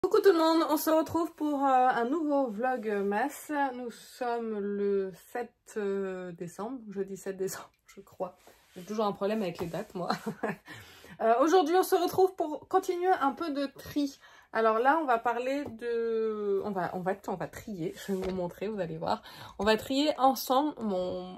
Coucou tout le monde, on se retrouve pour un nouveau vlog masse. Nous sommes le 7 décembre, jeudi 7 décembre je crois. J'ai toujours un problème avec les dates moi. Aujourd'hui on se retrouve pour continuer un peu de tri. Alors là on va parler de... On va trier, je vais vous montrer, vous allez voir. On va trier ensemble mon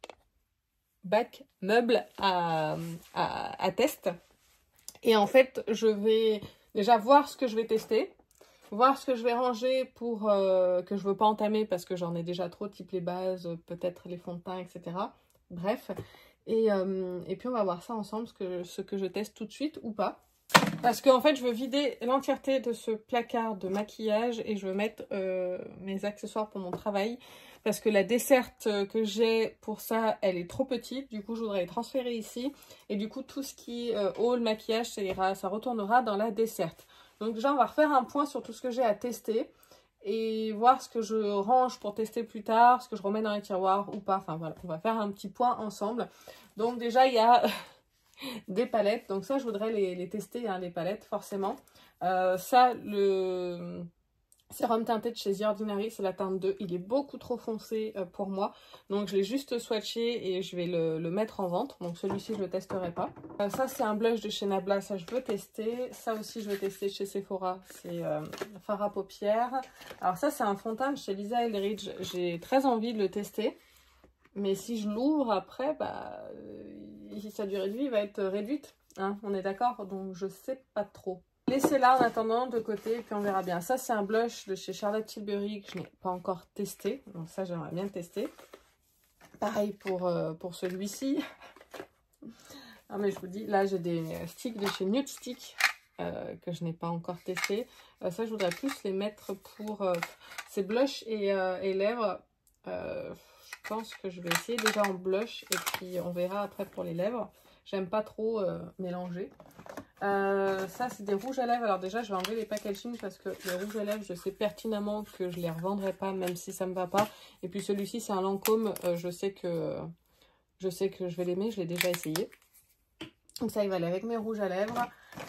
bac meuble à test. Et en fait je vais... déjà voir ce que je vais tester, voir ce que je vais ranger pour que je ne veux pas entamer parce que j'en ai déjà trop, type les bases, peut-être les fonds de teint, etc. Bref, et puis on va voir ça ensemble, ce que je teste tout de suite ou pas. Parce qu'en fait, je veux vider l'entièreté de ce placard de maquillage et je veux mettre mes accessoires pour mon travail. Parce que la desserte que j'ai pour ça, elle est trop petite. Du coup, je voudrais les transférer ici. Et du coup, tout ce qui est haut, le maquillage, ça retournera dans la desserte. Donc déjà, on va refaire un point sur tout ce que j'ai à tester. Et voir ce que je range pour tester plus tard, ce que je remets dans les tiroirs ou pas. Enfin voilà, on va faire un petit point ensemble. Donc déjà, il y a... des palettes, donc ça je voudrais les tester, hein, les palettes forcément. Ça, le sérum teinté de chez The Ordinary, c'est la teinte 2, il est beaucoup trop foncé pour moi, donc je l'ai juste swatché et je vais le mettre en vente, donc celui-ci je le testerai pas. Ça c'est un blush de chez Nabla, ça je veux tester. Ça aussi je veux tester chez Sephora, c'est fard à paupières. Alors ça c'est un fond de teint de chez Lisa Eldridge, j'ai très envie de le tester. Mais si je l'ouvre après, bah, sa durée de vie va être réduite, hein, on est d'accord, donc je sais pas trop. Laissez-la en attendant de côté, et puis on verra bien. Ça, c'est un blush de chez Charlotte Tilbury que je n'ai pas encore testé, donc ça, j'aimerais bien le tester. Pareil pour celui-ci. Ah, mais je vous dis, là, j'ai des sticks de chez Nude Stick que je n'ai pas encore testé. Ça, je voudrais plus les mettre pour ces blushs et lèvres. Je pense que je vais essayer déjà en blush et puis on verra après pour les lèvres. J'aime pas trop mélanger. Ça c'est des rouges à lèvres. Alors déjà je vais enlever les packaging parce que les rouges à lèvres je sais pertinemment que je les revendrai pas même si ça me va pas. Et puis celui-ci c'est un Lancôme. Je sais que je vais l'aimer, je l'ai déjà essayé. Donc ça il va aller avec mes rouges à lèvres.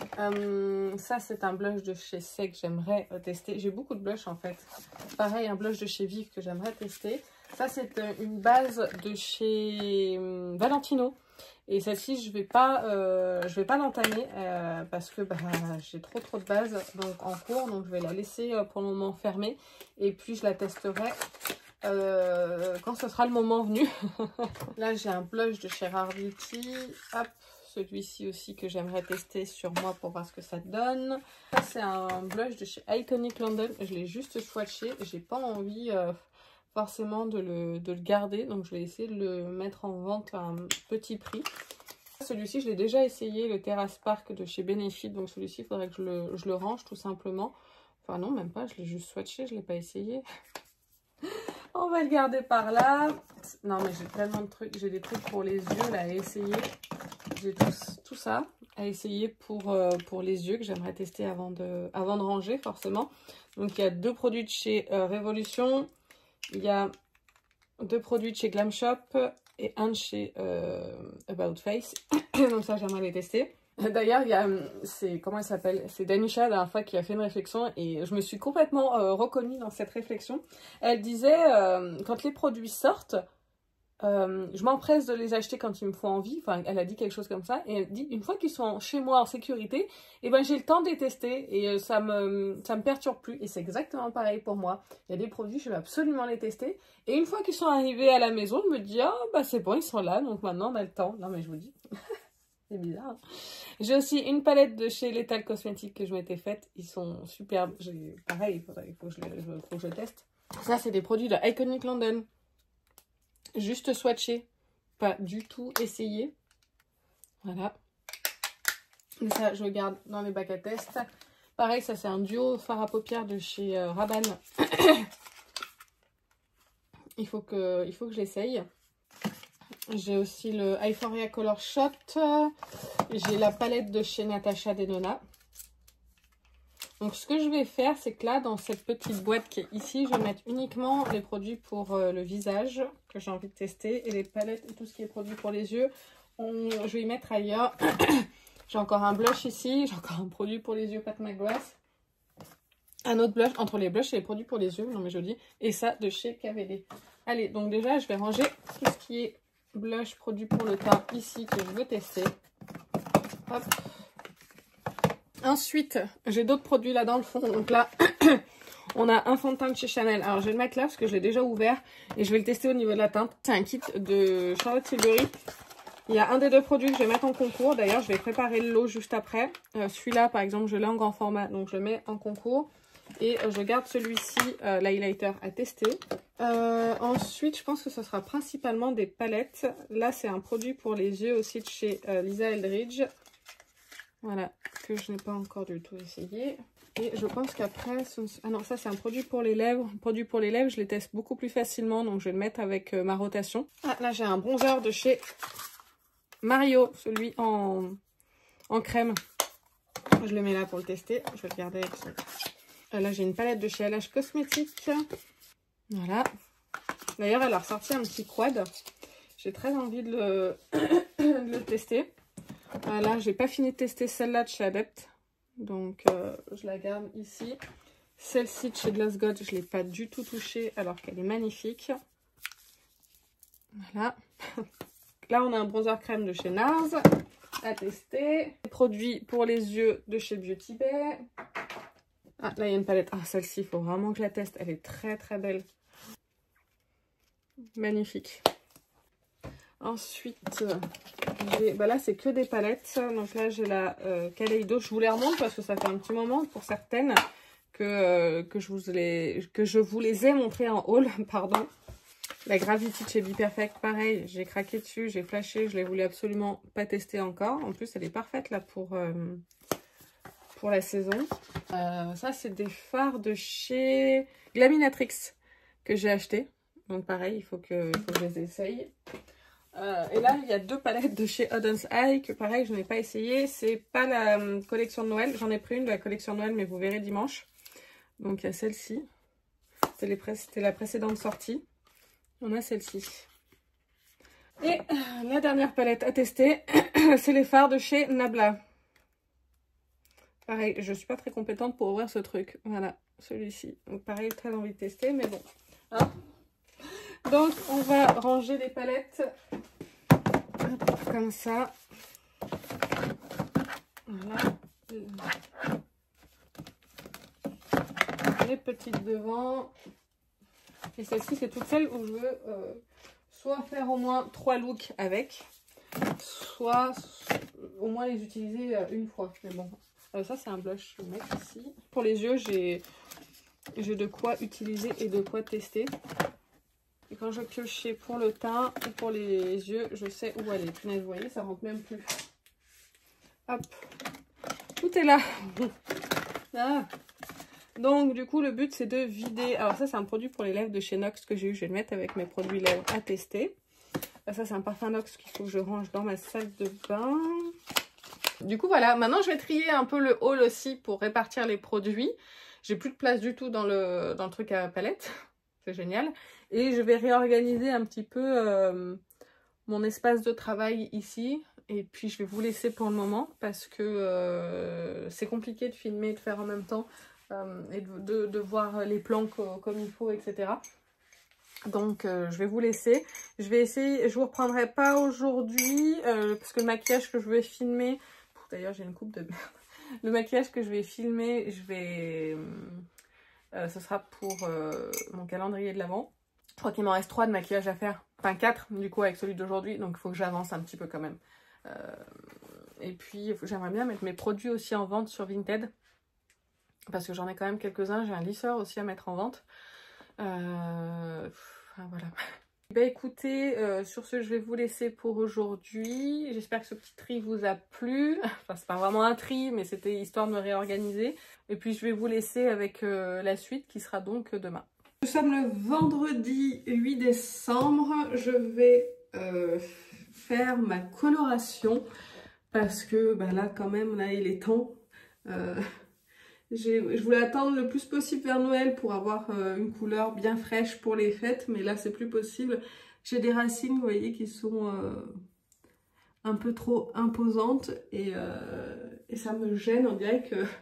Ça c'est un blush de chez Sec que j'aimerais tester. J'ai beaucoup de blushs en fait. Pareil un blush de chez Vive que j'aimerais tester. Ça c'est une base de chez Valentino. Et celle-ci je vais pas l'entamer parce que bah, j'ai trop de bases donc, en cours. Donc je vais la laisser pour le moment fermée. Et puis je la testerai quand ce sera le moment venu. Là j'ai un blush de chez Rare Beauty. Hop. Celui-ci aussi que j'aimerais tester sur moi pour voir ce que ça donne. Ça c'est un blush de chez Iconic London. Je l'ai juste swatché. J'ai pas envie forcément de le garder. Donc je vais essayer de le mettre en vente à un petit prix. Celui-ci je l'ai déjà essayé. Le Terrace Park de chez Benefit. Donc celui-ci il faudrait que je le range tout simplement. Enfin non même pas. Je l'ai juste swatché. Je l'ai pas essayé. On va le garder par là. Non mais j'ai tellement de trucs. J'ai des trucs pour les yeux là à essayer. J'ai tout ça à essayer pour les yeux que j'aimerais tester avant de ranger forcément. Donc il y a 2 produits de chez Révolution, il y a 2 produits de chez Glam Shop et un de chez About Face. Donc ça j'aimerais les tester. D'ailleurs il y a, comment elle s'appelle, c'est Danisha la dernière fois qui a fait une réflexion et je me suis complètement reconnue dans cette réflexion. Elle disait quand les produits sortent, je m'empresse de les acheter quand il me faut envie. Enfin, elle a dit quelque chose comme ça. Et elle dit, une fois qu'ils sont chez moi en sécurité, et ben j'ai le temps de les tester. Et ça me perturbe plus. Et c'est exactement pareil pour moi. Il y a des produits, je vais absolument les tester. Et une fois qu'ils sont arrivés à la maison, je me dis, ah bah c'est bon, ils sont là. Donc maintenant, on a le temps. Non mais je vous dis, c'est bizarre. Hein. J'ai aussi une palette de chez Lethal Cosmetics que je m'étais faite. Ils sont superbes. Pareil, il faut que je le teste. Ça, c'est des produits de Iconic London. Juste swatché, pas du tout essayé. Voilà. Et ça, je le garde dans les bacs à test. Pareil, ça c'est un duo fard à paupières de chez Rabanne. il faut que je l'essaye. J'ai aussi le Euphoria Color Shot. J'ai la palette de chez Natasha Denona. Donc ce que je vais faire, c'est que là, dans cette petite boîte qui est ici, je vais mettre uniquement les produits pour le visage que j'ai envie de tester. Et les palettes et tout ce qui est produit pour les yeux, je vais y mettre ailleurs. J'ai encore un blush ici, j'ai encore un produit pour les yeux Pat McGrath. un autre blush, entre les blushs et les produits pour les yeux, non mais je dis, et ça de chez KVD. Allez, donc déjà je vais ranger tout ce qui est blush, produit pour le teint ici que je veux tester. Hop. Ensuite, j'ai d'autres produits là dans le fond, donc là, on a un fond de teint de chez Chanel. Alors je vais le mettre là parce que je l'ai déjà ouvert et je vais le tester au niveau de la teinte. C'est un kit de Charlotte Tilbury. Il y a un des deux produits que je vais mettre en concours. D'ailleurs, je vais préparer le lot juste après. Celui-là, par exemple, je l'ai en grand format, donc je le mets en concours. Et je garde celui-ci, l'highlighter, à tester. Ensuite, je pense que ce sera principalement des palettes. Là, c'est un produit pour les yeux aussi de chez Lisa Eldridge. Voilà, que je n'ai pas encore du tout essayé. Et je pense qu'après... Ah non, ça c'est un produit pour les lèvres. Un produit pour les lèvres, je les teste beaucoup plus facilement. Donc je vais le mettre avec ma rotation. Ah, là j'ai un bronzer de chez Mario. Celui en crème. Je le mets là pour le tester. Je vais le garder avec ça. Là j'ai une palette de chez LH Cosmetics. Voilà. D'ailleurs elle a ressorti un petit quad. J'ai très envie de le tester. Là j'ai pas fini de tester celle-là de chez Adept. Donc je la garde ici. Celle-ci de chez Gloss God, je ne l'ai pas du tout touchée alors qu'elle est magnifique. Voilà. Là on a un bronzer crème de chez NARS à tester. Produit pour les yeux de chez Beauty Bay. Ah là il y a une palette. Ah celle-ci il faut vraiment que je la teste. Elle est très très belle. Magnifique. Ensuite, bah là c'est que des palettes. Donc là j'ai la Kaleido. Je vous les remonte parce que ça fait un petit moment pour certaines que je vous les ai montrées en haul. Pardon. La Gravity de chez Be Perfect, pareil, j'ai craqué dessus, j'ai flashé, je l'ai voulu absolument pas tester encore. En plus elle est parfaite là pour la saison. Ça c'est des fards de chez Glaminatrix que j'ai acheté. Donc pareil, il faut que je les essaye. Et là, il y a deux palettes de chez Auden's Eye que pareil, je n'ai pas essayé. C'est pas la collection de Noël. J'en ai pris une de la collection de Noël, mais vous verrez dimanche. Donc il y a celle-ci. C'était la précédente sortie. On a celle-ci. Et la dernière palette à tester, c'est les fards de chez Nabla. Pareil, je suis pas très compétente pour ouvrir ce truc. Voilà, celui-ci. Donc pareil, très envie de tester, mais bon. Hein. Donc on va ranger les palettes comme ça. Voilà. Les petites devant. Et celle-ci, c'est toutes celles où je veux soit faire au moins 3 looks avec, soit au moins les utiliser une fois. Mais bon, ça c'est un blush, je vais le mettre ici. Pour les yeux, j'ai de quoi utiliser et de quoi tester. Et quand je piochais pour le teint ou pour les yeux, je sais où aller. Punaise, vous voyez, ça rentre même plus. Hop, tout est là. Ah. Donc du coup le but c'est de vider. Alors ça c'est un produit pour les lèvres de chez Nox que j'ai eu. Je vais le mettre avec mes produits lèvres à tester. Ça c'est un parfum Nox qu'il faut que je range dans ma salle de bain. Du coup voilà, maintenant je vais trier un peu le haul aussi pour répartir les produits. J'ai plus de place du tout dans le truc à palette. C'est génial. Et je vais réorganiser un petit peu mon espace de travail ici. Et puis je vais vous laisser pour le moment parce que c'est compliqué de filmer et de faire en même temps. Et de voir les plans comme il faut, etc. Donc je vais vous laisser. Je vais essayer, je vous reprendrai pas aujourd'hui parce que le maquillage que je vais filmer, d'ailleurs j'ai une coupe de merde. Le maquillage que je vais filmer, ce sera pour mon calendrier de l'Avent. Je crois qu'il m'en reste 3 de maquillage à faire, enfin 4 du coup avec celui d'aujourd'hui, donc il faut que j'avance un petit peu quand même. Et puis j'aimerais bien mettre mes produits aussi en vente sur Vinted. Parce que j'en ai quand même quelques-uns. J'ai un lisseur aussi à mettre en vente. Enfin, voilà. Bah écoutez, sur ce, je vais vous laisser pour aujourd'hui. J'espère que ce petit tri vous a plu. Enfin, c'est pas vraiment un tri, mais c'était histoire de me réorganiser. Et puis, je vais vous laisser avec la suite qui sera donc demain. Nous sommes le vendredi 8 décembre. Je vais faire ma coloration. Parce que bah, là, quand même, là, il est temps. Je voulais attendre le plus possible vers Noël pour avoir une couleur bien fraîche pour les fêtes, mais là c'est plus possible. J'ai des racines, vous voyez, qui sont un peu trop imposantes et ça me gêne. On dirait que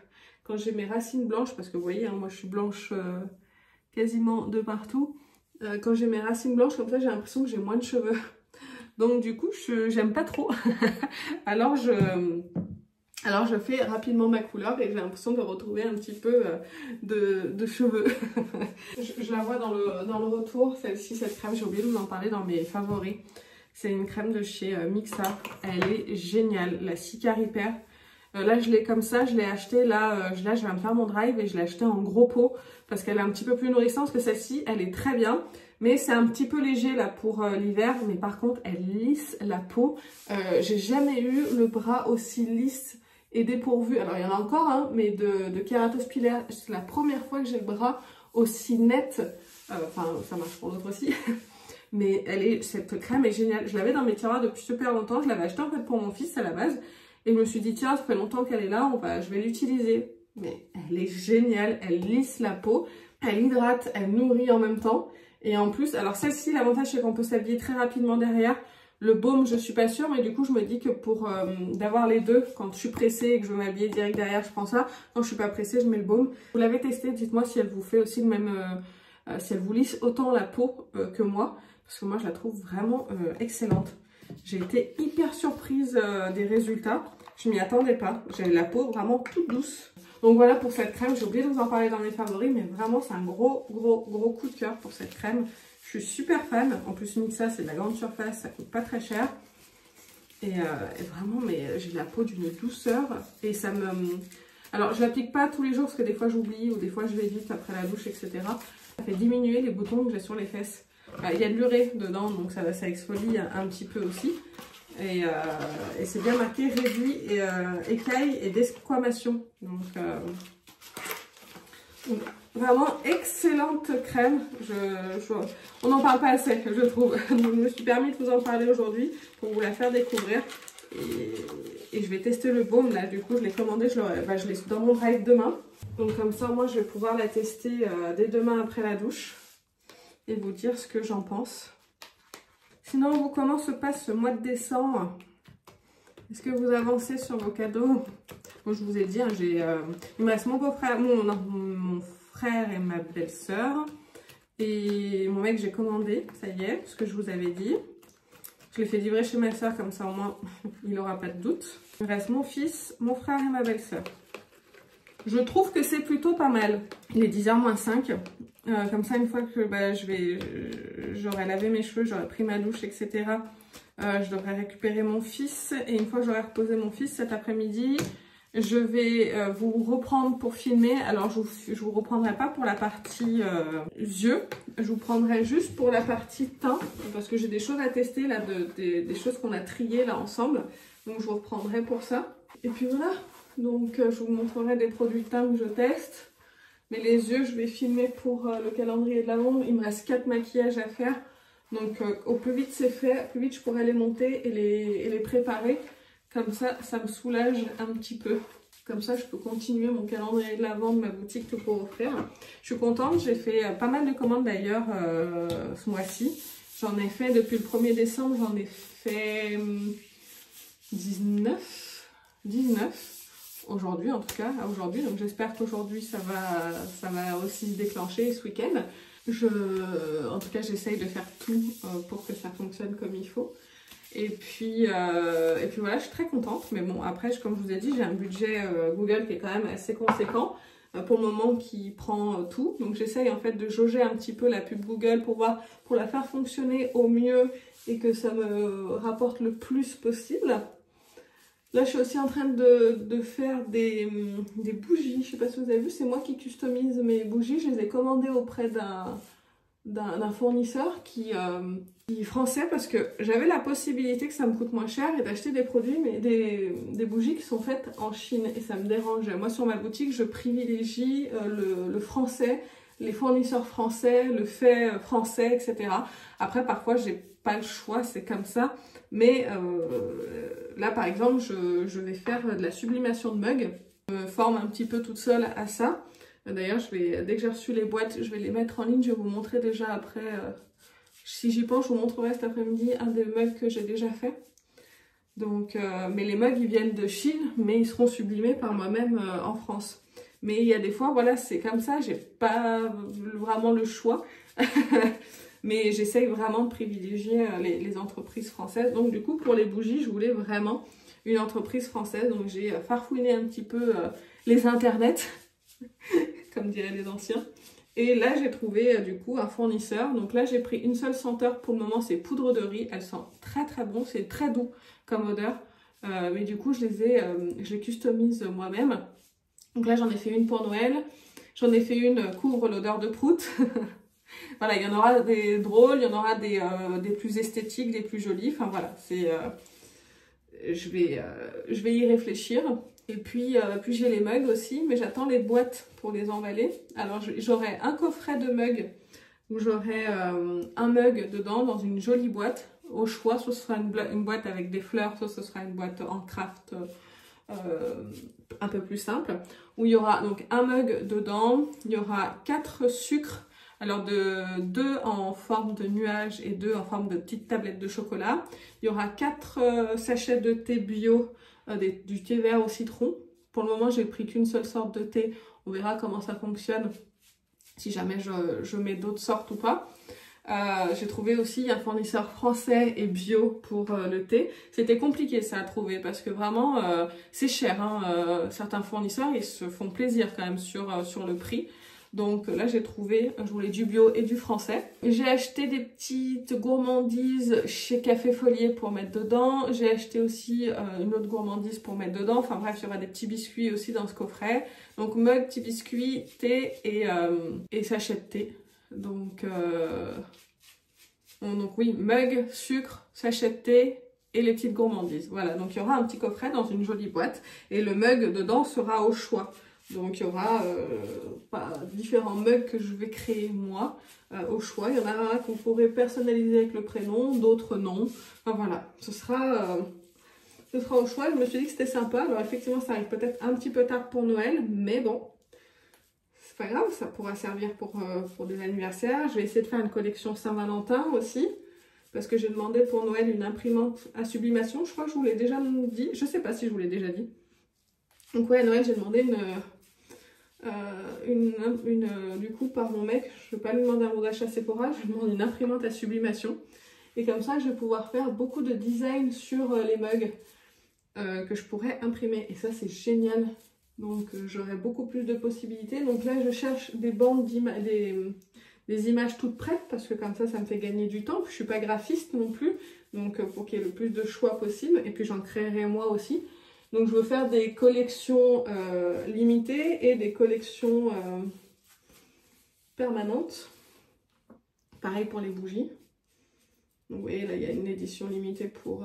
quand j'ai mes racines blanches, parce que vous voyez, hein, moi je suis blanche quasiment de partout. Quand j'ai mes racines blanches comme ça, j'ai l'impression que j'ai moins de cheveux. Donc du coup, j'aime pas trop. Alors je fais rapidement ma couleur et j'ai l'impression de retrouver un petit peu de cheveux. je la vois dans le retour, celle-ci, cette crème, j'ai oublié de vous en parler dans mes favoris. C'est une crème de chez Mixa, elle est géniale, la Cica Repair. Là je l'ai comme ça, je l'ai acheté, là je vais me faire mon drive et je l'ai acheté en gros pot parce qu'elle est un petit peu plus nourrissante que celle-ci, elle est très bien. Mais c'est un petit peu léger là pour l'hiver, mais par contre elle lisse la peau. J'ai jamais eu le bras aussi lisse et dépourvu. Alors il y en a encore, hein, mais de kératospilaire, c'est la première fois que j'ai le bras aussi net. Enfin ça marche pour d'autres aussi. Mais cette crème est géniale. Je l'avais dans mes tiroirs depuis super longtemps. Je l'avais achetée en fait pour mon fils à la base. Et je me suis dit tiens ça fait longtemps qu'elle est là, je vais l'utiliser. Mais elle est géniale, elle lisse la peau, elle hydrate, elle nourrit en même temps. Et en plus, alors celle-ci, l'avantage c'est qu'on peut s'habiller très rapidement derrière. Le baume, je suis pas sûre, mais du coup, je me dis que pour d'avoir les deux, quand je suis pressée et que je veux m'habiller direct derrière, je prends ça. Quand je suis pas pressée, je mets le baume. Vous l'avez testé, dites-moi si elle vous fait aussi le même, si elle vous lisse autant la peau que moi. Parce que moi, je la trouve vraiment excellente. J'ai été hyper surprise des résultats. Je m'y attendais pas. J'ai la peau vraiment toute douce. Donc voilà pour cette crème, j'ai oublié de vous en parler dans mes favoris, mais vraiment c'est un gros coup de cœur pour cette crème. Je suis super fan, en plus Mixa c'est de la grande surface, ça coûte pas très cher. Et vraiment, mais j'ai la peau d'une douceur et ça me... Alors je l'applique pas tous les jours parce que des fois j'oublie ou des fois je vais vite après la douche, etc. Ça fait diminuer les boutons que j'ai sur les fesses. Il y a de l'urée dedans, donc ça exfolie un petit peu aussi. Et c'est bien marqué réduit écailles et desquamation. Donc vraiment excellente crème. On n'en parle pas assez, je trouve. Je me suis permis de vous en parler aujourd'hui pour vous la faire découvrir. Et je vais tester le baume là. Du coup, je l'ai commandé, je l'ai dans mon drive demain. Donc comme ça, moi, je vais pouvoir la tester dès demain après la douche et vous dire ce que j'en pense. Sinon, vous, comment se passe ce mois de décembre? Est-ce que vous avancez sur vos cadeaux? Bon, je vous ai dit, hein, il me reste mon beau-frère, mon frère et ma belle-sœur. Et mon mec, j'ai commandé, ça y est, ce que je vous avais dit. Je l'ai fait livrer chez ma soeur, comme ça au moins, il n'aura pas de doute. Il me reste mon fils, mon frère et ma belle-sœur. Je trouve que c'est plutôt pas mal. Il est 10h moins 5. Comme ça, une fois que j'aurai lavé mes cheveux, j'aurai pris ma douche, etc. Je devrais récupérer mon fils. Et une fois que j'aurai reposé mon fils cet après-midi, je vais vous reprendre pour filmer. Alors, je vous reprendrai pas pour la partie yeux. Je vous prendrai juste pour la partie teint. Parce que j'ai des choses à tester, là, des choses qu'on a triées là ensemble. Donc, je vous reprendrai pour ça. Et puis voilà. Donc, je vous montrerai des produits teint que je teste. Mais les yeux, je vais filmer pour le calendrier de l'avant. Il me reste 4 maquillages à faire. Donc au plus vite c'est fait, plus vite je pourrai les monter et les préparer. Comme ça, ça me soulage un petit peu. Comme ça, je peux continuer mon calendrier de l'avant de ma boutique tout pour offrir. Je suis contente, j'ai fait pas mal de commandes d'ailleurs ce mois-ci. J'en ai fait depuis le 1er décembre, j'en ai fait 19 aujourd'hui en tout cas, aujourd'hui. Donc j'espère qu'aujourd'hui ça va aussi se déclencher ce week-end. En tout cas, j'essaye de faire tout pour que ça fonctionne comme il faut. Et puis voilà, je suis très contente. Mais bon, après, comme je vous ai dit, j'ai un budget Google qui est quand même assez conséquent pour le moment qui prend tout. Donc j'essaye en fait de jauger un petit peu la pub Google pour la faire fonctionner au mieux et que ça me rapporte le plus possible. Là, je suis aussi en train de faire des bougies. Je sais pas si vous avez vu, c'est moi qui customise mes bougies. Je les ai commandées auprès d'un fournisseur qui est français parce que j'avais la possibilité que ça me coûte moins cher et d'acheter des produits, mais des bougies qui sont faites en Chine et ça me dérangeait. Moi, sur ma boutique, je privilégie le français, les fournisseurs français, le fait français, etc. Après, parfois, j'ai pas le choix, c'est comme ça. Mais là, par exemple, je vais faire de la sublimation de mugs. Je me forme un petit peu toute seule à ça. D'ailleurs, dès que j'ai reçu les boîtes, je vais les mettre en ligne. Je vais vous montrer déjà après. Si j'y pense, je vous montrerai cet après-midi un des mugs que j'ai déjà fait. Donc, mais les mugs, ils viennent de Chine, mais ils seront sublimés par moi-même en France. Mais il y a des fois, voilà, c'est comme ça, j'ai pas vraiment le choix. Mais j'essaye vraiment de privilégier les entreprises françaises. Donc du coup, pour les bougies, je voulais vraiment une entreprise française. Donc j'ai farfouiné un petit peu les internets, comme diraient les anciens. Et là, j'ai trouvé du coup un fournisseur. Donc là, j'ai pris une seule senteur pour le moment, c'est poudre de riz. Elle sent très très bon, c'est très doux comme odeur. Mais du coup, je les customise moi-même. Donc là, j'en ai fait une pour Noël. J'en ai fait une couvre l'odeur de prout. Voilà, il y en aura des drôles, il y en aura des plus esthétiques, des plus jolies. Enfin voilà, je vais y réfléchir. Et puis j'ai les mugs aussi, mais j'attends les boîtes pour les emballer. Alors j'aurai un coffret de mugs où j'aurai un mug dedans dans une jolie boîte. Au choix, soit ce sera une boîte avec des fleurs, soit ce sera une boîte en craft un peu plus simple. Où il y aura donc un mug dedans, il y aura 4 sucres. Alors 2 en forme de nuage et 2 en forme de petites tablettes de chocolat. Il y aura 4 sachets de thé bio, du thé vert au citron. Pour le moment, j'ai pris qu'une seule sorte de thé. On verra comment ça fonctionne, si jamais je mets d'autres sortes ou pas. J'ai trouvé aussi un fournisseur français et bio pour le thé. C'était compliqué ça à trouver parce que vraiment c'est cher. Hein. Certains fournisseurs ils se font plaisir quand même sur le prix. Donc là j'ai trouvé, je voulais du bio et du français. J'ai acheté des petites gourmandises chez Café Follier pour mettre dedans. J'ai acheté aussi une autre gourmandise pour mettre dedans. Enfin bref, il y aura des petits biscuits aussi dans ce coffret. Donc mug, petits biscuits, thé et sachet de thé. Donc oui, mug, sucre, sachet de thé et les petites gourmandises. Voilà, donc il y aura un petit coffret dans une jolie boîte. Et le mug dedans sera au choix. Donc il y aura différents mugs que je vais créer moi au choix. Il y en a un qu'on pourrait personnaliser avec le prénom, d'autres non. Enfin voilà, ce sera au choix. Je me suis dit que c'était sympa. Alors effectivement ça arrive peut-être un petit peu tard pour Noël, mais bon, c'est pas grave, ça pourra servir pour des anniversaires. Je vais essayer de faire une collection Saint-Valentin aussi. Parce que j'ai demandé pour Noël une imprimante à sublimation. Je crois que je vous l'ai déjà dit. Je sais pas si je vous l'ai déjà dit. Donc ouais, à Noël, j'ai demandé du coup par mon mec, je ne vais pas lui demander un bon d'achat Sephora, je lui demande une imprimante à sublimation. Et comme ça, je vais pouvoir faire beaucoup de design sur les mugs que je pourrais imprimer. Et ça, c'est génial. Donc j'aurai beaucoup plus de possibilités. Donc là, je cherche des bandes des images toutes prêtes parce que comme ça me fait gagner du temps. Puis, je ne suis pas graphiste non plus. Donc pour qu'il y ait le plus de choix possible. Et puis j'en créerai moi aussi. Donc je veux faire des collections limitées et des collections permanentes. Pareil pour les bougies. Donc vous voyez là il y a une édition limitée pour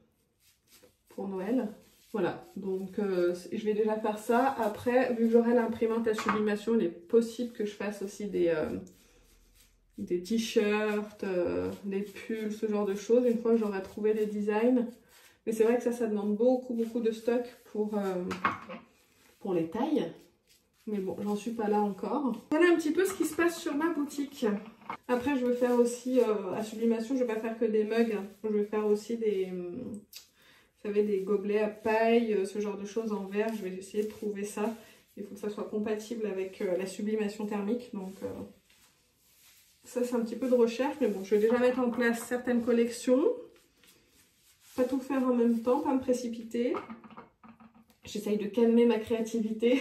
Noël. Voilà, donc je vais déjà faire ça. Après, vu que j'aurai l'imprimante à sublimation, il est possible que je fasse aussi des t-shirts, des pulls, ce genre de choses. Une fois que j'aurai trouvé les designs. Mais c'est vrai que ça demande beaucoup de stock pour les tailles. Mais bon, j'en suis pas là encore. Voilà un petit peu ce qui se passe sur ma boutique. Après, je vais faire aussi à sublimation, je vais pas faire que des mugs. Je vais faire aussi vous savez, des gobelets à paille, ce genre de choses en verre. Je vais essayer de trouver ça. Il faut que ça soit compatible avec la sublimation thermique. Donc ça, c'est un petit peu de recherche. Mais bon, je vais déjà mettre en place certaines collections. Pas tout faire en même temps, pas me précipiter. J'essaye de calmer ma créativité.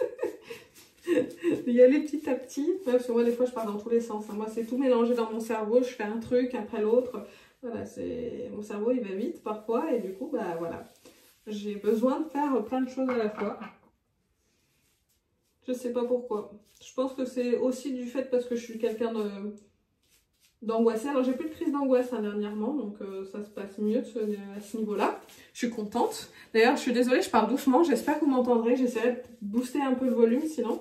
Y aller petit à petit. Parce que moi, des fois, je pars dans tous les sens. Moi, c'est tout mélangé dans mon cerveau. Je fais un truc après l'autre. Voilà, mon cerveau, il va vite parfois. Et du coup, bah voilà. J'ai besoin de faire plein de choses à la fois. Je sais pas pourquoi. Je pense que c'est aussi du fait parce que je suis quelqu'un d'angoissée. Alors j'ai plus de crise d'angoisse dernièrement, donc ça se passe mieux à ce niveau-là. Je suis contente. D'ailleurs, je suis désolée, je parle doucement. J'espère que vous m'entendrez. J'essaierai de booster un peu le volume sinon.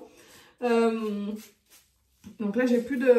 Donc là, j'ai plus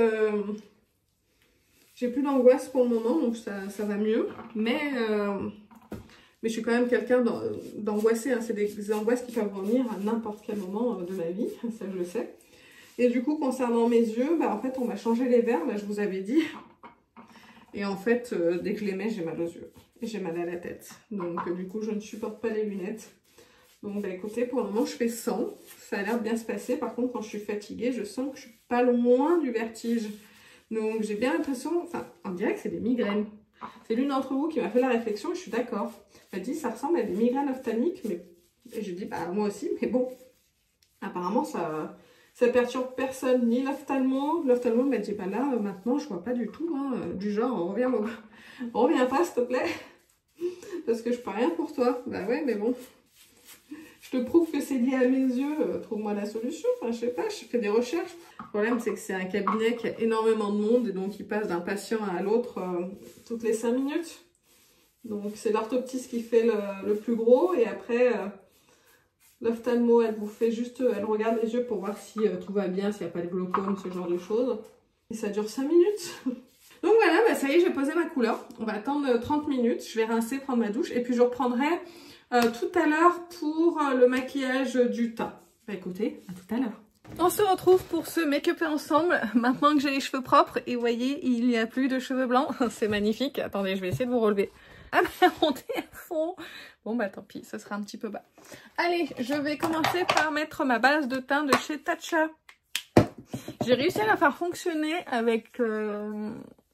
d'angoisse pour le moment, donc ça va mieux. Mais je suis quand même quelqu'un d'angoissé. Hein. C'est des angoisses qui peuvent revenir à n'importe quel moment de ma vie, ça je le sais. Et du coup, concernant mes yeux, bah, en fait, on m'a changé les verres, là, je vous avais dit. Et en fait, dès que je les mets, j'ai mal aux yeux. Et j'ai mal à la tête. Donc, du coup, je ne supporte pas les lunettes. Donc bah écoutez, pour le moment je fais 100. Ça a l'air de bien se passer. Par contre, quand je suis fatiguée, je sens que je suis pas loin du vertige. Donc j'ai bien l'impression, enfin on dirait que c'est des migraines. C'est l'une d'entre vous qui m'a fait la réflexion et je suis d'accord. Elle m'a dit ça ressemble à des migraines ophtalmiques, mais et je dis bah moi aussi, mais bon, apparemment ça perturbe personne, ni l'ophtalmo. L'ophtalmo m'a dit bah là maintenant je vois pas du tout, hein, du genre reviens pas s'il te plaît, parce que je peux rien pour toi. Bah ouais mais bon. Je te prouve que c'est lié à mes yeux, trouve-moi la solution. Enfin, je sais pas, je fais des recherches. Le problème, c'est que c'est un cabinet qui a énormément de monde et donc il passe d'un patient à l'autre toutes les 5 minutes. Donc, c'est l'orthoptiste qui fait le plus gros et après, l'ophtalmo, elle vous fait juste, elle regarde les yeux pour voir si tout va bien, s'il n'y a pas de glaucome, ce genre de choses. Et ça dure 5 minutes. Donc voilà, bah ça y est, j'ai posé ma couleur. On va attendre 30 minutes, je vais rincer, prendre ma douche et puis je reprendrai tout à l'heure pour le maquillage du teint. Bah écoutez, à tout à l'heure. On se retrouve pour se make-up ensemble, maintenant que j'ai les cheveux propres. Et vous voyez, il n'y a plus de cheveux blancs. C'est magnifique. Attendez, je vais essayer de vous relever. Ah bah, on est à fond. Bon bah tant pis, ce sera un petit peu bas. Allez, je vais commencer par mettre ma base de teint de chez Tatcha. J'ai réussi à la faire fonctionner avec le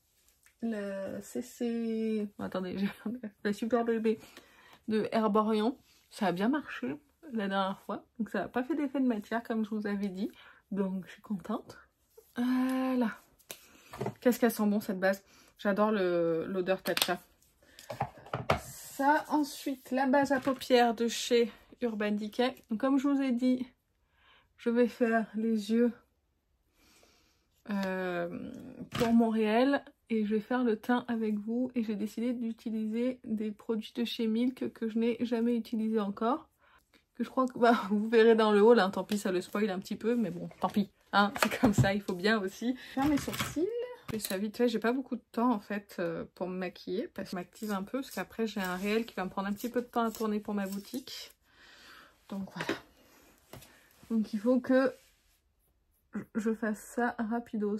CC... Attendez, j'ai la Super Bébé de Herborian. Ça a bien marché la dernière fois. Donc ça n'a pas fait d'effet de matière comme je vous avais dit. Donc je suis contente. Voilà. Qu'est-ce qu'elle sent bon cette base. J'adore l'odeur Tatcha. Ça, ensuite, la base à paupières de chez Urban Decay. Donc comme je vous ai dit, je vais faire les yeux pour mon réel. Et je vais faire le teint avec vous. Et j'ai décidé d'utiliser des produits de chez Milk que je n'ai jamais utilisé encore. Que je crois que bah, vous verrez dans le haul. Hein, tant pis, ça le spoil un petit peu. Mais bon, tant pis. Hein, c'est comme ça, il faut bien aussi faire mes sourcils. Je fais ça vite fait. J'ai pas beaucoup de temps en fait pour me maquiller. Parce que je m'active un peu. Parce qu'après, j'ai un réel qui va me prendre un petit peu de temps à tourner pour ma boutique. Donc voilà. Donc il faut que je fasse ça rapidos.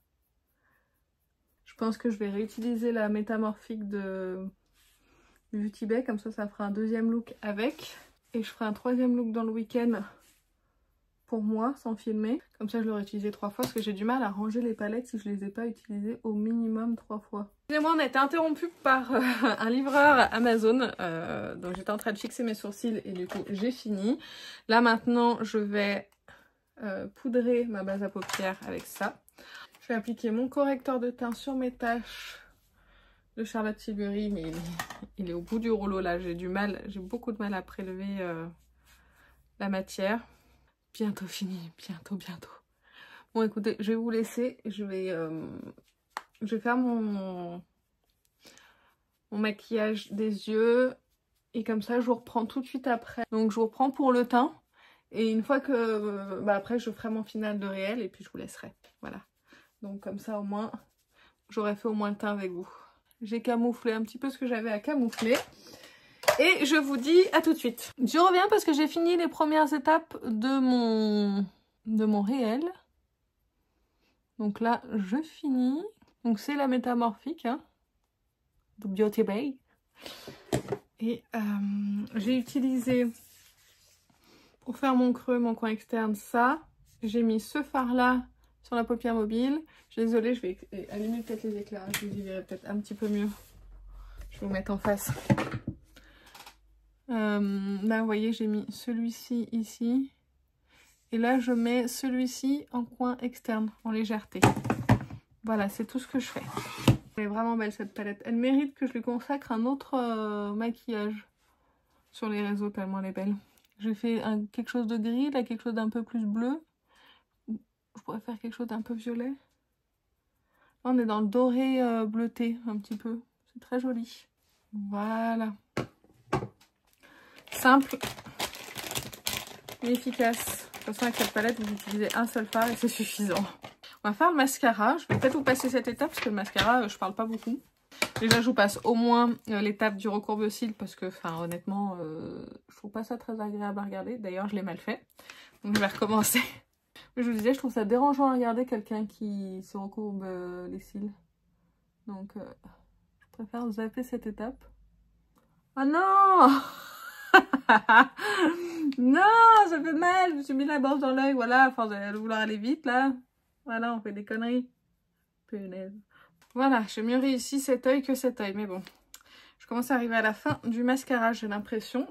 Je pense que je vais réutiliser la métamorphique de Beauty Bay, comme ça fera un deuxième look avec. Et je ferai un troisième look dans le week-end pour moi, sans filmer. Comme ça je l'aurai utilisé 3 fois, parce que j'ai du mal à ranger les palettes si je les ai pas utilisées au minimum 3 fois. Excusez-moi, on a été interrompu par un livreur Amazon. Donc j'étais en train de fixer mes sourcils et du coup j'ai fini. Là maintenant je vais poudrer ma base à paupières avec ça. Je vais appliquer mon correcteur de teint sur mes taches de Charlotte Tilbury, mais il est au bout du rouleau là. J'ai beaucoup de mal à prélever la matière. Bientôt fini, bientôt. Bon écoutez, je vais vous laisser. Je vais faire mon maquillage des yeux et comme ça je vous reprends tout de suite après. Donc je vous reprends pour le teint et une fois que après je ferai mon final de réel et puis je vous laisserai. Voilà. Donc comme ça au moins, j'aurai fait au moins le teint avec vous. J'ai camouflé un petit peu ce que j'avais à camoufler. Et je vous dis à tout de suite. Je reviens parce que j'ai fini les premières étapes de mon réel. Donc là, je finis. Donc c'est la métamorphique hein, de Beauty Bay. Et j'ai utilisé pour faire mon creux, mon coin externe, ça. J'ai mis ce fard là sur la paupière mobile. Je suis désolée, je vais allumer peut-être les éclairages, vous y verrez peut-être un petit peu mieux. Je vais vous mettre en face. Là, vous voyez, j'ai mis celui-ci ici. Et là, je mets celui-ci en coin externe, en légèreté. Voilà, c'est tout ce que je fais. Elle est vraiment belle cette palette. Elle mérite que je lui consacre un autre maquillage sur les réseaux, tellement elle est belle. J'ai fait quelque chose de gris, là, quelque chose d'un peu plus bleu. Je pourrais faire quelque chose d'un peu violet. Là, on est dans le doré bleuté, un petit peu. C'est très joli. Voilà. Simple, mais efficace. De toute façon, avec cette palette, vous utilisez un seul fard et c'est suffisant. On va faire le mascara. Je vais peut-être vous passer cette étape parce que le mascara, je parle pas beaucoup. Déjà, je vous passe au moins l'étape du recourbe-cils parce que, enfin, honnêtement, je trouve pas ça très agréable à regarder. D'ailleurs, je l'ai mal fait. Donc, je vais recommencer. Mais je vous disais, je trouve ça dérangeant à regarder quelqu'un qui se recourbe les cils. Donc, je préfère zapper cette étape. Ah non! Non, ça fait mal. Je me suis mis la brosse dans l'œil. Voilà, à force de vouloir aller vite, là. Voilà, on fait des conneries. Punaise. Voilà, j'ai mieux réussi cet œil que cet œil. Mais bon, je commence à arriver à la fin du mascara, j'ai l'impression.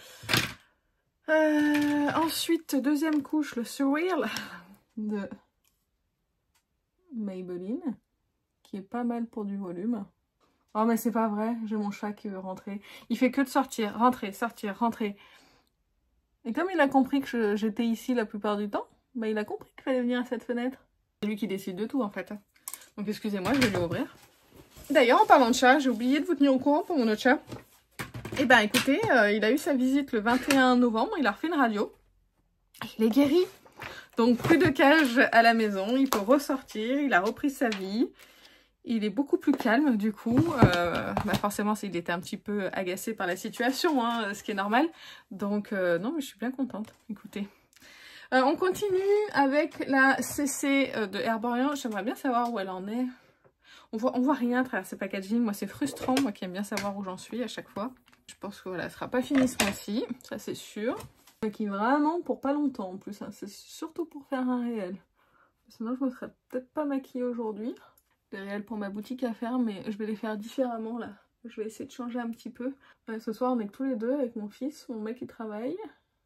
Ensuite, deuxième couche, le Surreal de Maybelline, qui est pas mal pour du volume. Oh mais c'est pas vrai, j'ai mon chat qui veut rentrer. Il fait que de sortir, rentrer, sortir, rentrer. Et comme il a compris que j'étais ici la plupart du temps, bah il a compris qu'il fallait venir à cette fenêtre. C'est lui qui décide de tout en fait. Donc excusez-moi, je vais lui ouvrir. D'ailleurs, en parlant de chat, j'ai oublié de vous tenir au courant pour mon autre chat. Eh ben écoutez, il a eu sa visite le 21 novembre, il a refait une radio. Il est guéri. Donc plus de cage à la maison, il peut ressortir, il a repris sa vie. Il est beaucoup plus calme du coup. Bah forcément, il était un petit peu agacé par la situation, hein, ce qui est normal. Donc non, mais je suis bien contente. Écoutez. On continue avec la CC de Herborian. J'aimerais bien savoir où elle en est. On voit rien à travers ces packaging. Moi, c'est frustrant. Moi qui aime bien savoir où j'en suis à chaque fois. Je pense que voilà, elle sera pas finie ce mois-ci. Ça, c'est sûr. Mais qui vraiment pour pas longtemps en plus. Hein. C'est surtout pour faire un réel. Sinon, je me serais peut-être pas maquillée aujourd'hui. Des réels pour ma boutique à faire, mais je vais les faire différemment là. Je vais essayer de changer un petit peu. Ce soir, on est tous les deux avec mon fils. Mon mec, il travaille.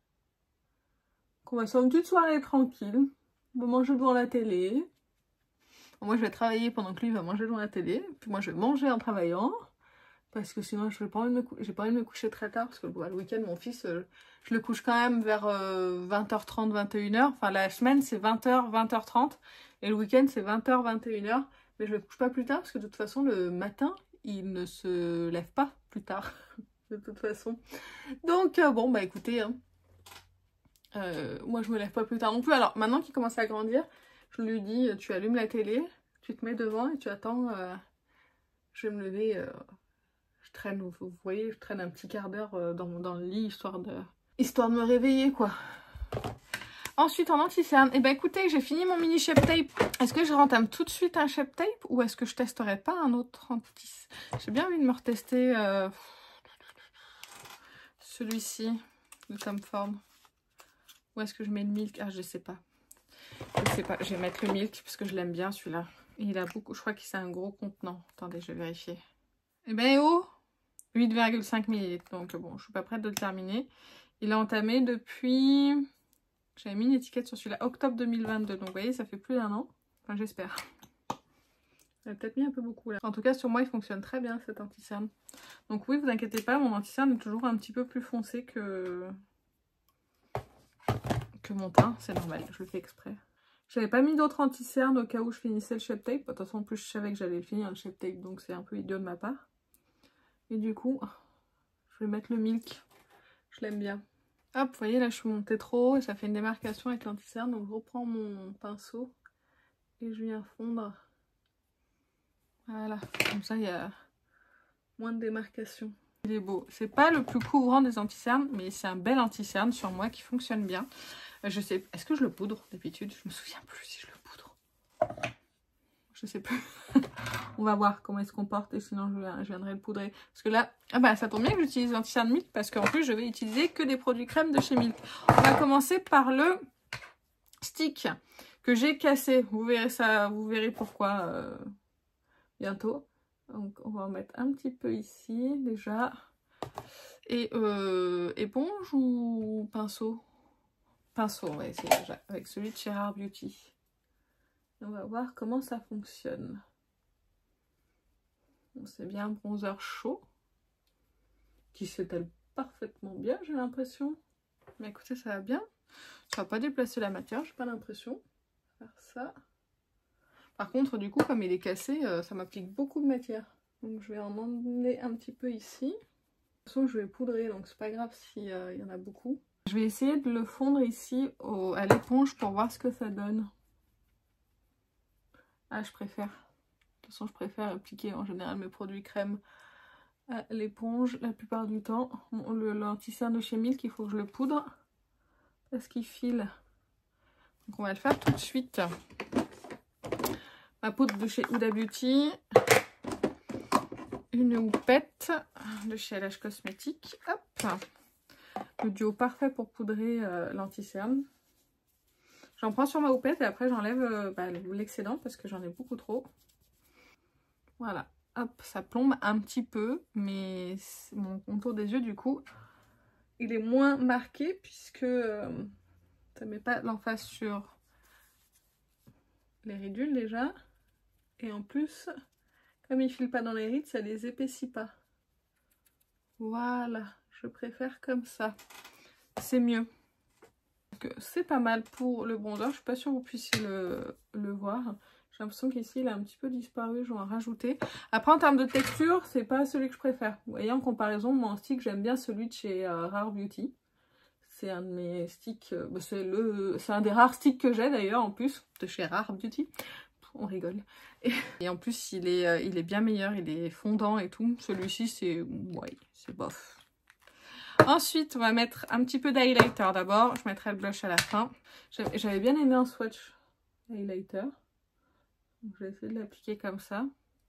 On va se faire une petite soirée tranquille. On va manger devant la télé. Moi, je vais travailler pendant que lui va manger devant la télé. Puis moi, je vais manger en travaillant. Parce que sinon, j'ai pas envie de me coucher très tard. Parce que le week-end, mon fils, je le couche quand même vers 20h30, 21h. Enfin, la semaine, c'est 20h, 20h30. Et le week-end, c'est 20h, 21h. Mais je le couche pas plus tard. Parce que de toute façon, le matin, il ne se lève pas plus tard. De toute façon. Donc, bon, bah écoutez... Hein. Moi je me lève pas plus tard non plus. Alors maintenant qu'il commence à grandir, je lui dis tu allumes la télé, tu te mets devant et tu attends. Je vais me lever, je traîne, vous voyez, je traîne un petit quart d'heure dans le lit histoire de me réveiller quoi. Ensuite en anti-cerne, et ben écoutez, j'ai fini mon mini shape tape. Est-ce que je rentame tout de suite un shape tape ou est-ce que je testerai pas un autre anti? J'ai bien envie de me retester celui-ci de Tom Ford. Où est-ce que je mets le milk? Ah, je sais pas. Je sais pas. Je vais mettre le milk parce que je l'aime bien celui-là. Il a beaucoup. Je crois que c'est un gros contenant. Attendez, je vais vérifier. Eh ben, oh 8,5 ml. Donc, bon, je suis pas prête de le terminer. Il a entamé depuis... J'avais mis une étiquette sur celui-là. Octobre 2022. Donc, vous voyez, ça fait plus d'1 an. Enfin, j'espère. J'avais peut-être mis un peu beaucoup là. En tout cas, sur moi, il fonctionne très bien cet anti-cerne. Donc, oui, vous inquiétez pas. Mon anti-cerne est toujours un petit peu plus foncé que mon teint, c'est normal, je le fais exprès. J'avais pas mis d'autres anti-cernes au cas où je finissais le shape tape. De toute façon, en plus, je savais que j'allais le finir le shape tape, donc c'est un peu idiot de ma part. Et du coup, je vais mettre le milk. Je l'aime bien. Hop, vous voyez, là, je suis montée trop haut et ça fait une démarcation avec l'anti-cerne. Donc, je reprends mon pinceau et je viens fondre. Voilà, comme ça, il y a moins de démarcation. Il est beau. C'est pas le plus couvrant des anti-cernes, mais c'est un bel anti-cerne sur moi qui fonctionne bien. Je sais, est-ce que je le poudre d'habitude? Je me souviens plus si je le poudre. Je sais plus. On va voir comment il se comporte et sinon je viendrai le poudrer. Parce que là, ah bah ça tombe bien que j'utilise l'anti-cerne Milk parce qu'en plus je vais utiliser que des produits crème de chez Milk. On va commencer par le stick que j'ai cassé. Vous verrez ça, vous verrez pourquoi bientôt. Donc on va en mettre un petit peu ici déjà. Et éponge ou pinceau? Pinceau, on va essayer déjà avec celui de chez Rare Beauty. On va voir comment ça fonctionne. Bon, c'est bien un bronzer chaud qui s'étale parfaitement bien, j'ai l'impression. Mais écoutez, ça va bien. Ça va pas déplacer la matière, j'ai pas l'impression. Faire ça. Par contre, du coup, comme il est cassé, ça m'applique beaucoup de matière. Donc je vais en emmener un petit peu ici. De toute façon, je vais poudrer, donc c'est pas grave s'il y en a beaucoup. Je vais essayer de le fondre ici à l'éponge pour voir ce que ça donne. Ah, je préfère. De toute façon, je préfère appliquer en général mes produits crème à l'éponge la plupart du temps. L'anti-cerne de chez Milk, il faut que je le poudre parce qu'il file. Donc on va le faire tout de suite. Ma poudre de chez Huda Beauty. Une houppette de chez LH Cosmétiques. Hop. le duo parfait pour poudrer l'anti-cerne. J'en prends sur ma houppette et après j'enlève l'excédent parce que j'en ai beaucoup trop. Voilà, hop, ça plombe un petit peu, mais mon contour des yeux du coup, il est moins marqué puisque ça met pas l'emphase sur les ridules déjà. Et en plus, comme il file pas dans les rides, ça les épaissit pas. Voilà, je préfère comme ça. C'est mieux. C'est pas mal pour le bronzer. Je suis pas sûre que vous puissiez le voir. J'ai l'impression qu'ici, il a un petit peu disparu. Je vais en rajouter. Après, en termes de texture, c'est pas celui que je préfère. Vous voyez, en comparaison, mon stick, j'aime bien celui de chez Rare Beauty. C'est un de mes sticks. C'est un des rares sticks que j'ai d'ailleurs, en plus, de chez Rare Beauty. On rigole. Et en plus, il est bien meilleur, il est fondant et tout. Celui-ci, c'est... ouais, c'est bof. Ensuite, on va mettre un petit peu d'highlighter d'abord. Je mettrai le blush à la fin. J'avais bien aimé un swatch highlighter. Donc, je vais essayer de l'appliquer comme ça.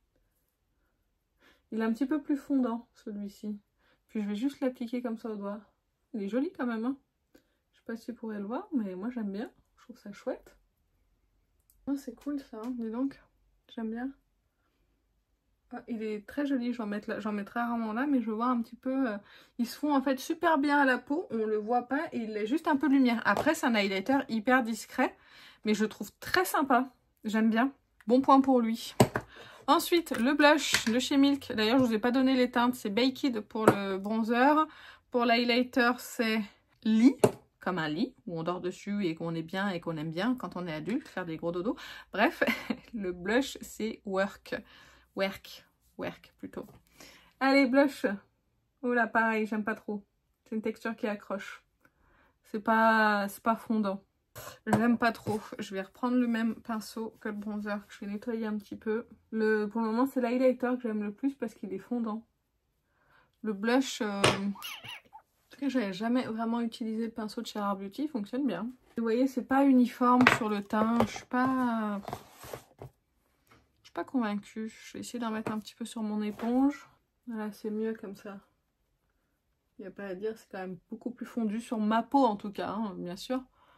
Il est un petit peu plus fondant, celui-ci. Puis, je vais juste l'appliquer comme ça au doigt. Il est joli quand même, hein. Je sais pas si vous pourrez le voir, mais moi, j'aime bien. Je trouve ça chouette. Oh, c'est cool ça, hein, dis donc, j'aime bien. Ah, il est très joli, j'en mettrai rarement là, mais je vois un petit peu... ils se font en fait super bien à la peau, on le voit pas et il a juste un peu de lumière. Après, c'est un highlighter hyper discret, mais je le trouve très sympa, j'aime bien. Bon point pour lui. Ensuite, le blush de chez Milk. D'ailleurs, je vous ai pas donné les teintes, c'est Baked pour le bronzer. Pour l'highlighter, c'est Lit. Comme un lit où on dort dessus et qu'on est bien et qu'on aime bien quand on est adulte, faire des gros dodos. Bref, le blush c'est Work plutôt. Allez, blush. Oh là, pareil, j'aime pas trop. C'est une texture qui accroche. C'est pas fondant. J'aime pas trop. Je vais reprendre le même pinceau que le bronzer que je vais nettoyer un petit peu. Pour le moment, c'est l'highlighter que j'aime le plus parce qu'il est fondant. Le blush... j'avais jamais vraiment utilisé le pinceau de chez Rare Beauty, il fonctionne bien. Vous voyez, c'est pas uniforme sur le teint, je suis pas convaincue. Je vais essayer d'en mettre un petit peu sur mon éponge. Voilà, c'est mieux comme ça. Il n'y a pas à dire, c'est quand même beaucoup plus fondu sur ma peau en tout cas, hein, bien sûr.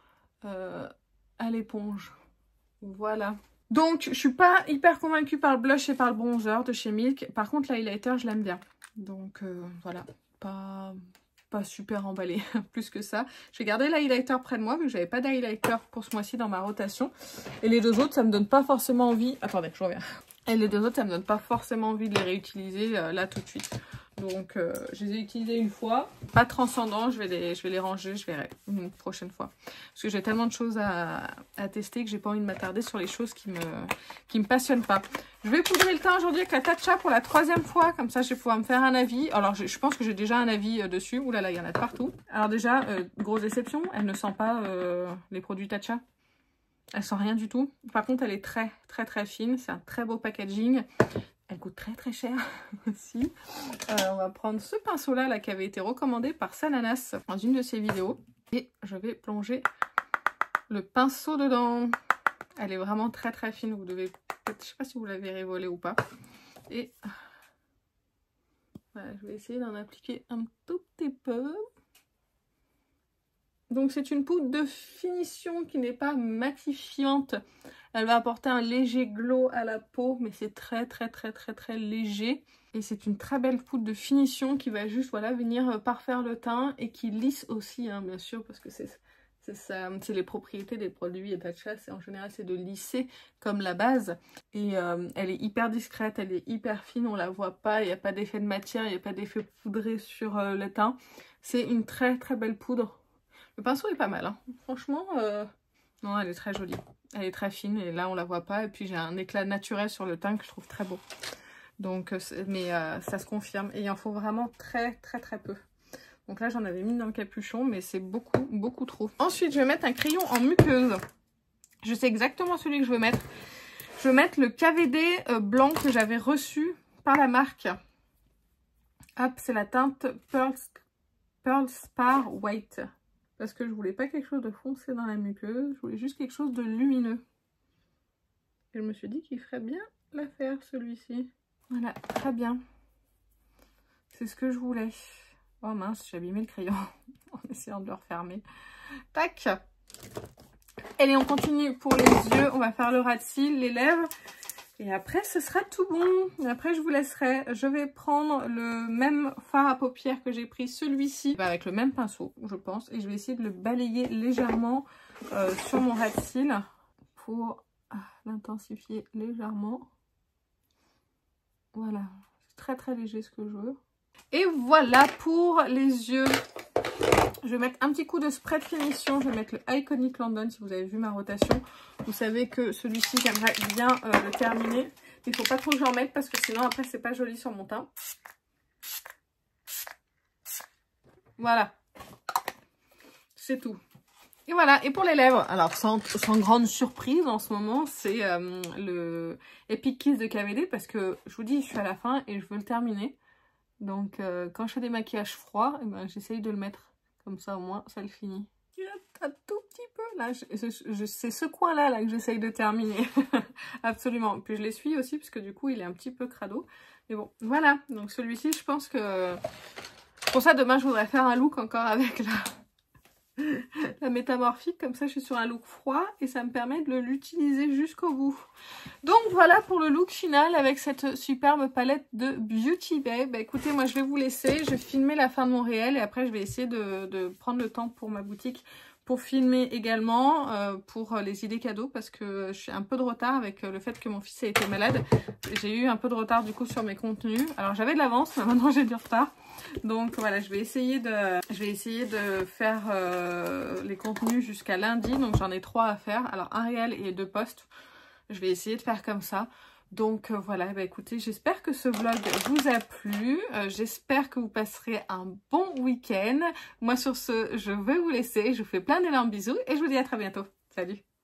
À l'éponge. Voilà. Donc, je suis pas hyper convaincue par le blush et par le bronzer de chez Milk. Par contre, l'highlighter, je l'aime bien. Donc, voilà. Pas super emballé plus que ça. Je vais garder l'highlighter près de moi vu que j'avais pas d'highlighter pour ce mois-ci dans ma rotation. Et les deux autres, ça me donne pas forcément envie... Attendez, je reviens. Et les deux autres, ça me donne pas forcément envie de les réutiliser là tout de suite. Donc, je les ai utilisés une fois. Pas transcendant, je vais les ranger, je verrai une prochaine fois. Parce que j'ai tellement de choses à tester que j'ai pas envie de m'attarder sur les choses qui me passionnent pas. Je vais poudrer le teint aujourd'hui avec la Tatcha pour la 3e fois. Comme ça, je vais pouvoir me faire un avis. Alors, je pense que j'ai déjà un avis dessus. Ouh là là, il y en a de partout. Alors déjà, grosse déception, elle ne sent pas les produits Tatcha. Elle sent rien du tout. Par contre, elle est très très très fine. C'est un très beau packaging. Elle coûte très très cher aussi. On va prendre ce pinceau là qui avait été recommandé par Salanas dans une de ses vidéos. Et je vais plonger le pinceau dedans. Elle est vraiment très très fine. Vous devez peut-être, je sais pas si vous la verrez voler ou pas. Et voilà, je vais essayer d'en appliquer un tout petit peu. Donc c'est une poudre de finition qui n'est pas matifiante. Elle va apporter un léger glow à la peau, mais c'est très très très très très léger. Et c'est une très belle poudre de finition qui va juste voilà venir parfaire le teint et qui lisse aussi, hein, bien sûr, parce que c'est les propriétés des produits Tatcha. En général, c'est de lisser comme la base. Et elle est hyper discrète, elle est hyper fine, on la voit pas, il n'y a pas d'effet de matière, il n'y a pas d'effet poudré sur le teint. C'est une très très belle poudre. Le pinceau est pas mal, hein. Franchement, non, elle est très jolie. Elle est très fine et là, on la voit pas. Et puis, j'ai un éclat naturel sur le teint que je trouve très beau. Donc, mais ça se confirme. Et il en faut vraiment très, très, très peu. Donc là, j'en avais mis dans le capuchon, mais c'est beaucoup, beaucoup trop. Ensuite, je vais mettre un crayon en muqueuse. Je sais exactement celui que je veux mettre. Je veux mettre le KVD blanc que j'avais reçu par la marque. Hop, c'est la teinte Pearl Spar White. Parce que je voulais pas quelque chose de foncé dans la muqueuse, je voulais juste quelque chose de lumineux. Et je me suis dit qu'il ferait bien l'affaire celui-ci. Voilà, très bien. C'est ce que je voulais. Oh mince, j'ai abîmé le crayon. Oh essayant de le refermer. Tac. Allez, on continue pour les yeux. On va faire le ras de cils, les lèvres. Et après, ce sera tout bon. Et après, je vous laisserai. Je vais prendre le même fard à paupières que j'ai pris, celui-ci, avec le même pinceau, je pense. Et je vais essayer de le balayer légèrement sur mon ras de cils pour l'intensifier légèrement. Voilà. C'est très très léger ce que je veux. Et voilà pour les yeux. Je vais mettre un petit coup de spray de finition. Je vais mettre le Iconic London. Si vous avez vu ma rotation, vous savez que celui-ci, j'aimerais bien le terminer. Il ne faut pas trop que j'en mette parce que sinon après c'est pas joli sur mon teint. Voilà. C'est tout. Et voilà. Et pour les lèvres, alors sans grande surprise en ce moment, c'est le Epic Kiss de KVD parce que je vous dis, je suis à la fin et je veux le terminer. Donc quand je fais des maquillages froids, eh ben, j'essaye de le mettre. Comme ça, au moins, ça le finit. Un tout petit peu. Là, c'est ce coin-là là, que j'essaye de terminer. Absolument. Puis je l'essuie aussi, parce que du coup, il est un petit peu crado. Mais bon, voilà. Donc celui-ci, je pense que... Pour ça, demain, je voudrais faire un look encore avec la métamorphique. Comme ça, je suis sur un look froid. Et ça me permet de l'utiliser jusqu'au bout. Donc voilà pour le look final avec cette superbe palette de Beauty Bay. Bah écoutez, moi je vais vous laisser, je vais filmer la fin de mon réel et après je vais essayer de prendre le temps pour ma boutique pour filmer également pour les idées cadeaux parce que je suis un peu de retard avec le fait que mon fils a été malade. J'ai eu un peu de retard du coup sur mes contenus. Alors j'avais de l'avance, mais maintenant j'ai du retard. Donc voilà, je vais essayer de faire les contenus jusqu'à lundi. Donc j'en ai 3 à faire. Alors un réel et 2 posts. Je vais essayer de faire comme ça. Donc voilà, bah écoutez, j'espère que ce vlog vous a plu. J'espère que vous passerez un bon week-end. Moi sur ce, je vais vous laisser. Je vous fais plein d'énormes bisous et je vous dis à très bientôt. Salut!